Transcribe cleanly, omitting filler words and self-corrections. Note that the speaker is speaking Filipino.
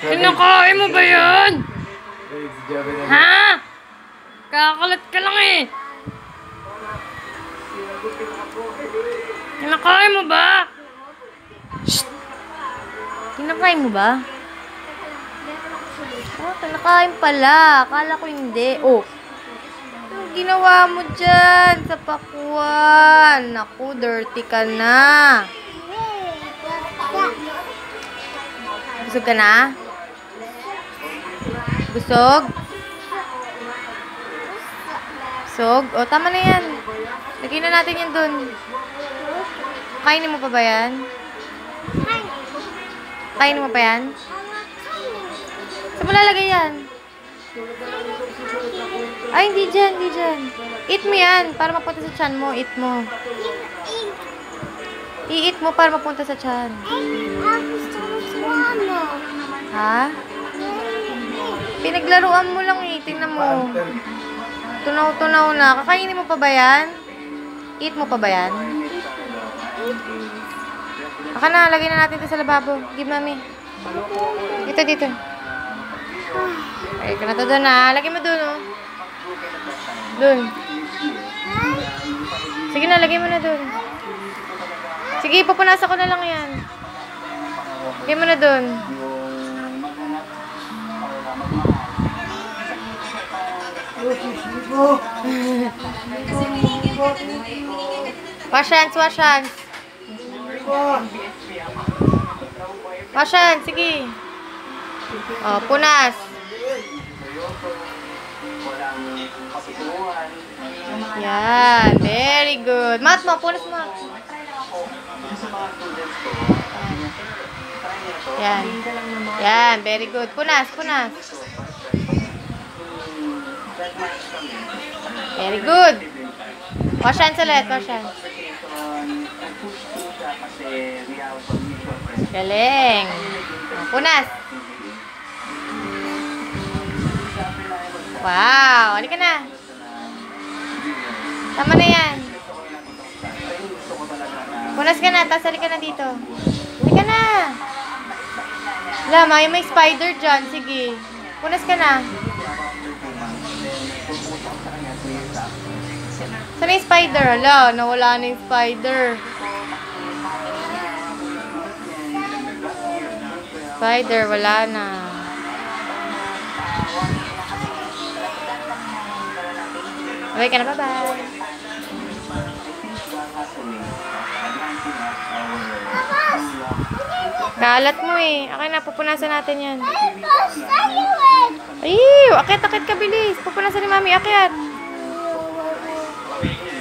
Kinakain mo ba yan? Ha? Kakalat ka lang eh. Kinakain mo ba? Shh! Kinakain mo ba? Oh, kinakain pala. Akala ko hindi. Oh. Anong ginawa mo dyan sa pakuan? Naku, dirty ka na. Busog ka na? Busog? Busog? O, tama na yan. Lagay na natin yan dun. Kainin mo pa ba yan? Kainin mo pa yan? Saan mo lalagay yan? Ay, hindi dyan, hindi dyan. Eat mo yan, para mapunta sa tiyan mo. Eat mo. I-eat mo para mapunta sa tiyan. Ha? Pinaglaruan mo lang eh. Tingnan mo. Tunaw-tunaw na. Kakainin mo pa ba yan? Eat mo pa ba yan? Aka na, lagay na natin ito sa lababo. Give mami. Dito, dito. Okay, na to doon ha. Lagay mo doon oh. Doon. Sige na, lagay mo na doon. Sige, pupunasan ko na lang yan. Lagay mo na doon. Wash hands, wash hands. Wash hands, sige. Oh, punas. Yan, very good. Mat mo, punas mo. Yan. Yan, very good. Punas, punas. Very good. Wash hands ulit, wash hands. Galing. Punas. Wow, halika na. Tama na yan. Punas ka na, tapos halika na dito. Halika na. Wala, may spider dyan. Sige. Punas ka na. Saan yung spider? Hala, nawala na yung spider. Spider, wala na. Okay ka na, bye-bye. Kalat mo eh. Okay na, pupunasan natin yan. Ay, akit ka bilis. Pupunasan ni mami, akit.